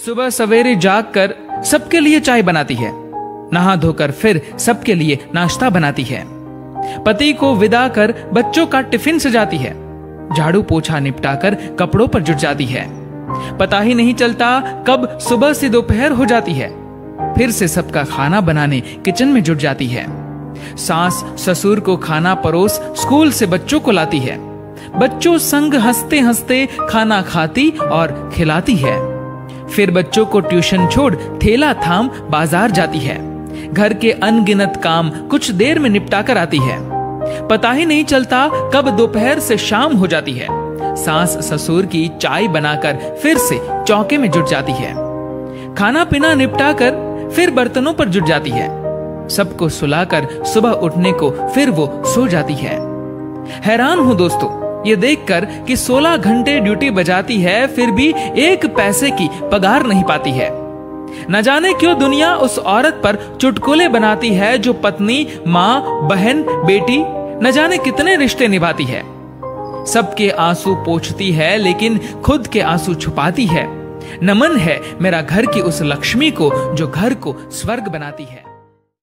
सुबह सवेरे जागकर सबके लिए चाय बनाती है, नहा धोकर फिर सबके लिए नाश्ता बनाती है, पति को विदा कर बच्चों का टिफिन सजाती है, झाड़ू पोछा निपटाकर कपड़ों पर जुट जाती है। पता ही नहीं चलता कब सुबह से दोपहर हो जाती है, फिर से सबका खाना बनाने किचन में जुट जाती है। सास ससुर को खाना परोस स्कूल से बच्चों को लाती है, बच्चों संग हंसते हंसते खाना खाती और खिलाती है। फिर बच्चों को ट्यूशन छोड़ ठेला थाम बाजार जाती है, घर के अनगिनत काम कुछ देर में निपटा कर आती है। पता ही नहीं चलता कब दोपहर से शाम हो जाती है। सास ससुर की चाय बनाकर फिर से चौके में जुट जाती है, खाना पीना निपटा कर फिर बर्तनों पर जुट जाती है। सबको सुलाकर सुबह उठने को फिर वो सो जाती है। हैरान हूं दोस्तों ये देखकर कि 16 घंटे ड्यूटी बजाती है, फिर भी 1 पैसे की पगार नहीं पाती है। न जाने क्यों दुनिया उस औरत पर चुटकुले बनाती है जो पत्नी, माँ, बहन, बेटी न जाने कितने रिश्ते निभाती है। सबके आंसू पोंछती है लेकिन खुद के आंसू छुपाती है। नमन है मेरा घर की उस लक्ष्मी को जो घर को स्वर्ग बनाती है।